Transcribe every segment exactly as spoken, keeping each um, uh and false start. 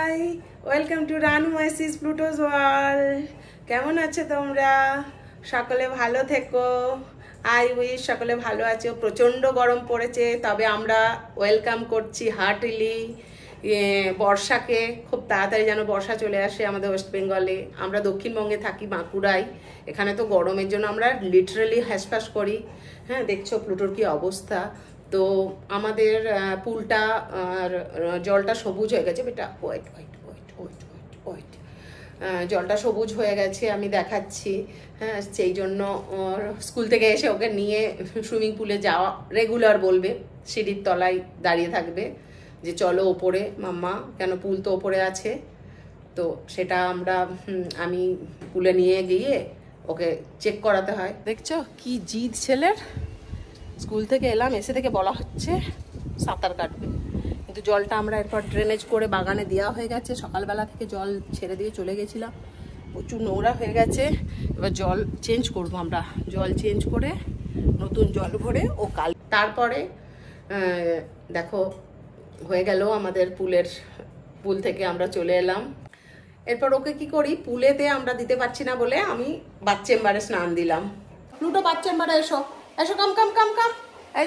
High, welcome to Ranu মাইসিস প্লুটোস world. কেমন আছো তোমরা? সকলে ভালো থেকো। আই উইশ সকলে ভালো আছো। প্রচণ্ড গরম পড়েছে, তবে আমরা ওয়েলকাম করছি হার্টলি বর্ষাকে। খুব তাড়াতাড়ি যেন বর্ষা চলে আসে আমাদের ওয়েস্ট বেঙ্গলে। আমরা দক্ষিণবঙ্গে থাকি, বাঁকুড়ায়। এখানে তো গরমের জন্য আমরা লিটারালি হ্যাসফ্যাস করি। হ্যাঁ, দেখছো প্লুটোর কি অবস্থা। তো আমাদের পুলটা জলটা সবুজ হয়ে গেছে। বেটা wait wait wait wait wait wait জলটা সবুজ হয়ে গেছে, আমি দেখাচ্ছি। হ্যাঁ, সেই জন্য স্কুল থেকে এসে ওকে নিয়ে সুইমিং পুলে যাওয়া রেগুলার বলবে, সিঁড়ির তলায় দাঁড়িয়ে থাকবে যে চলো ওপরে মাম্মা, কেন পুল তো ওপরে আছে। তো সেটা আমরা আমি পুলে নিয়ে গিয়ে ওকে চেক করাতে হয়। দেখছো কি জিদ ছেলের। স্কুল থেকে এলাম, এসে থেকে বলা হচ্ছে সাঁতার কাটবে, কিন্তু জলটা আমরা এরপর ড্রেনেজ করে বাগানে দেওয়া হয়ে গেছে। সকালবেলা থেকে জল ছেড়ে দিয়ে চলে গেছিলাম, প্রচুর নোংরা হয়ে গেছে। এবার জল চেঞ্জ করব আমরা, জল চেঞ্জ করে নতুন জল ভরে ও কাল। তারপরে দেখো হয়ে গেল আমাদের পুলের পুল থেকে আমরা চলে এলাম। এরপর ওকে কি করি, পুলেতে আমরা দিতে পারছি না বলে আমি বাথ চেম্বারে স্নান দিলাম। প্লুটো বাথ চেম্বারে এসো, এসো, কাম কাম কাম কাম। এই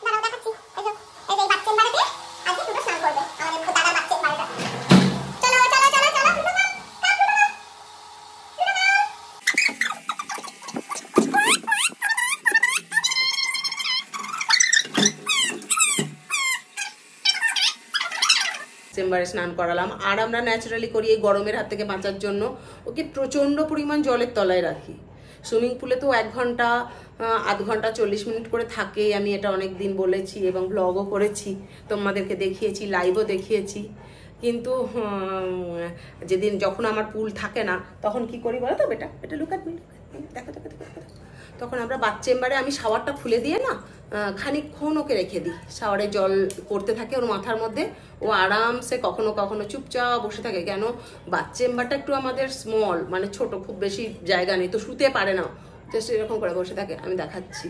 চেম্বারে স্নান করালাম। আর আমরা ন্যাচারালি করি এই গরমের হাত থেকে বাঁচার জন্য ওকে প্রচণ্ড পরিমাণ জলের তলায় রাখি। সুইমিং পুলে তো এক ঘন্টা আধ ঘন্টা চল্লিশ মিনিট করে থাকে, আমি এটা অনেক দিন বলেছি এবং ব্লগও করেছি, তোমাদেরকে দেখিয়েছি, লাইভও দেখিয়েছি। কিন্তু যেদিন যখন আমার পুল থাকে না তখন কি করি বলো তো বেটা, এটা লুক অ্যাট মি, দেখো দেখো দেখো। তখন আমরা বাথ চেম্বারে আমি শাওয়ারটা খুলে দিয়ে না খানিকক্ষণ ওকে রেখে দিই, শাওয়ারে জল পড়তে থাকে ওর মাথার মধ্যে। ও আরামসে কখনো কখনো চুপচাপ বসে থাকে। কেন, বাথ চেম্বারটা একটু আমাদের স্মল, মানে ছোট, খুব বেশি জায়গা নেই, তো শুতে পারে না, জাস্ট এরকম করে বসে থাকে। আমি দেখাচ্ছি।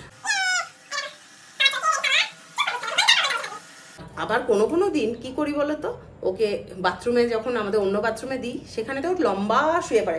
আবার কোনো কোনো দিন কি করি বলো তো, ওকে বাথরুমে যখন আমাদের অন্য বাথরুমে দিই, সেখানে তো লম্বা শুয়ে পড়ে।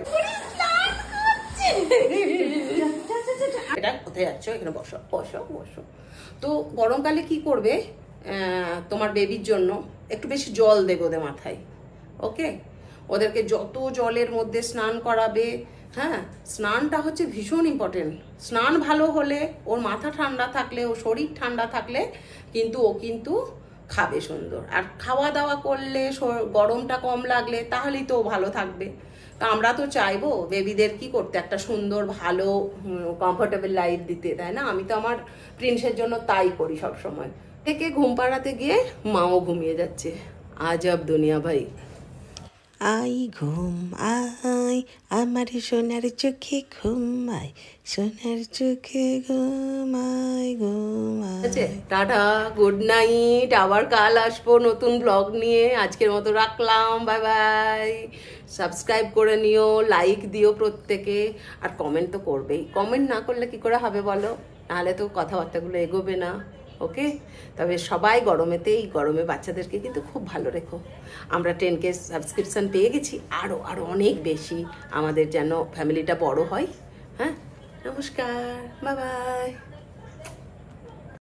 এটা কোথায় যাচ্ছ, এখানে বসো বসো বসো। তো গরমকালে কি করবে, তোমার বেবির জন্য একটু বেশি জল দেবে ওদের মাথায়। ওকে, ওদেরকে যত জলের মধ্যে স্নান করাবে। হ্যাঁ, স্নানটা হচ্ছে ভীষণ ইম্পর্টেন্ট। স্নান ভালো হলে, ওর মাথা ঠান্ডা থাকলে, ওর শরীর ঠান্ডা থাকলে কিন্তু ও কিন্তু খাবে সুন্দর। আর খাওয়া দাওয়া করলে, গরমটা কম লাগলে, তাহলেই তো ও ভালো থাকবে। তা আমরা তো চাইবো বেবিদের কি করতে, একটা সুন্দর ভালো কমফোর্টেবল লাইফ দিতে, তাই না? আমি তো আমার প্রিন্সের জন্য তাই করি সব সময়। থেকে ঘুম পাড়াতে গিয়ে মাও ঘুমিয়ে যাচ্ছে। আজব দুনিয়া ভাই। আই ঘুম আই, আমার সোনার চোখে ঘুমাই, সোনার চোখে ঘুমাই ঘুমাই। Tata, good night. আবার কাল আসবো নতুন ব্লগ নিয়ে। আজকের মতো রাখলাম, বাই বাই। সাবস্ক্রাইব করে নিও, লাইক দিও প্রত্যেকে, আর কমেন্ট তো করবেই। কমেন্ট না করলে কি করে হবে বলো, নাহলে তো কথাবার্তাগুলো এগোবে না। ওকে, তবে সবাই গরমেতেই, গরমে বাচ্চাদেরকে কিন্তু খুব ভালো রেখো। আমরা টেন কে সাবস্ক্রিপশান পেয়ে গেছি, আরও আরও অনেক বেশি আমাদের যেন ফ্যামিলিটা বড় হয়। হ্যাঁ, নমস্কার, বাই বাই।